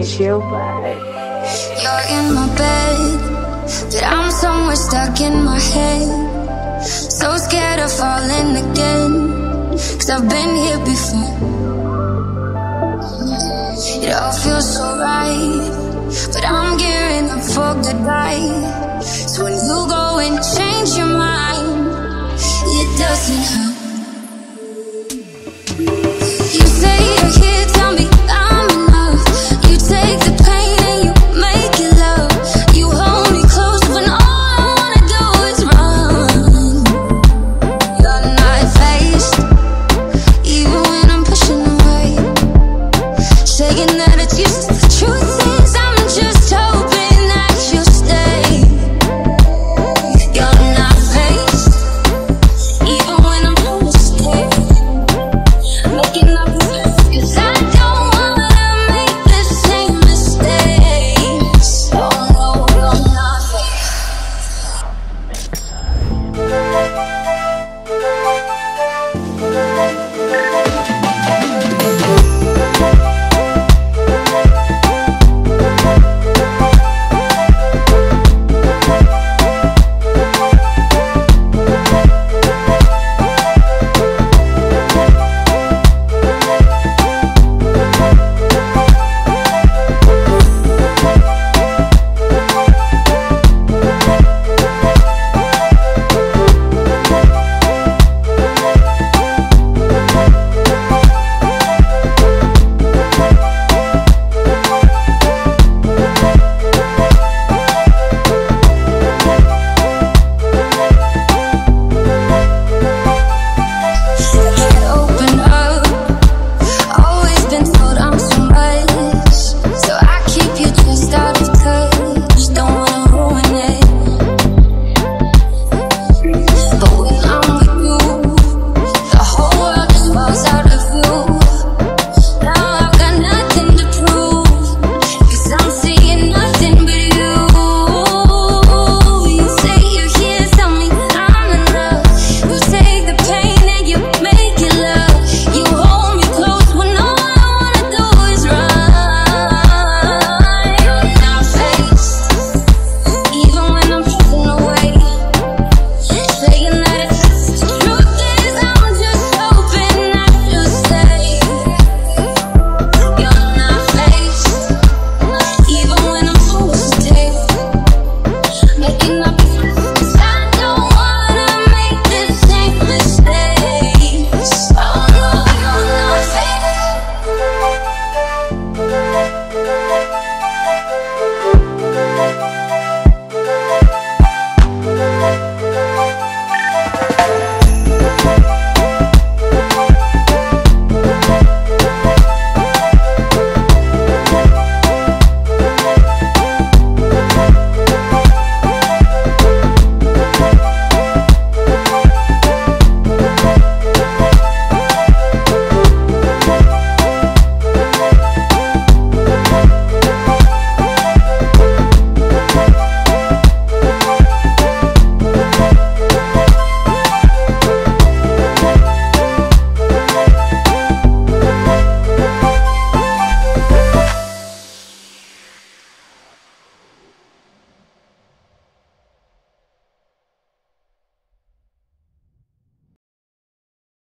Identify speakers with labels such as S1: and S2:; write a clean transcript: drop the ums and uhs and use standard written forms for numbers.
S1: miss you, but
S2: you're in my bed, but I'm somewhere stuck in my head. So scared of falling again, 'cause I've been here before. It all feels so right, but I'm gearing up for goodbye. So when you go and change your mind, it doesn't hurt.